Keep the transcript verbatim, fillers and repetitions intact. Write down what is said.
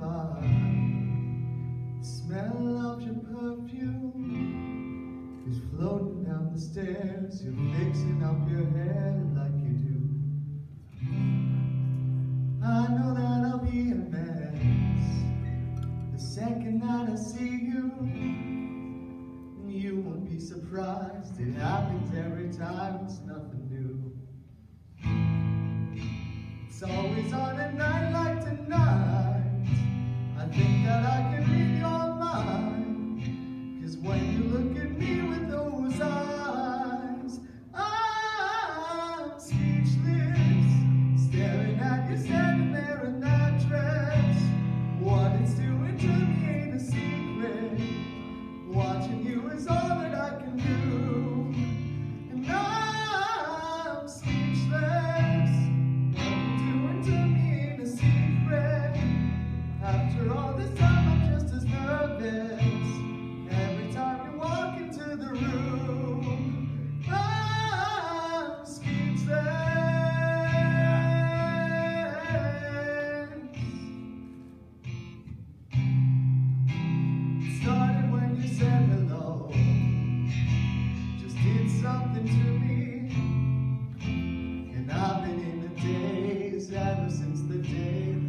by. The smell of your perfume is floating down the stairs. You're fixing up your hair like you do. I know that I'll be a mess the second that I see you. You won't be surprised, it happens every time, it's nothing new. It's always on a night like tonight, I think that I can read your mind. Cause when you look at me with those eyes, I'm speechless, staring at you standing there in that dress. What it's doing to me ain't a secret, watching you is all that I can do. And I'm speechless, what you're doing to me ain't a secret. After all this time I'm just as nervous every time you walk into the room. I'm speechless. It started when you said hello, just did something to me. And I've been in the daze ever since the day